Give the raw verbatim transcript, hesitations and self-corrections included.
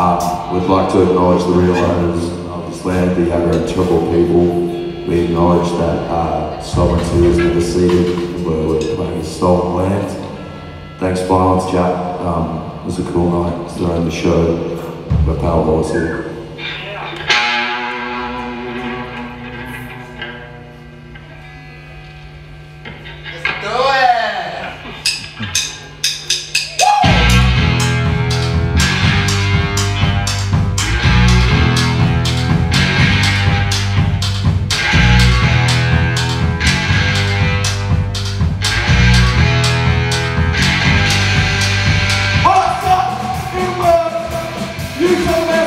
Um, we'd like to acknowledge the real owners of this land, the Yagara and Turrbal people. We acknowledge that uh, sovereignty is never ceded where we're claiming stolen land. Thanks, Violence Chat. Um, it was a cool night during the show. We're Pal Horsey. You so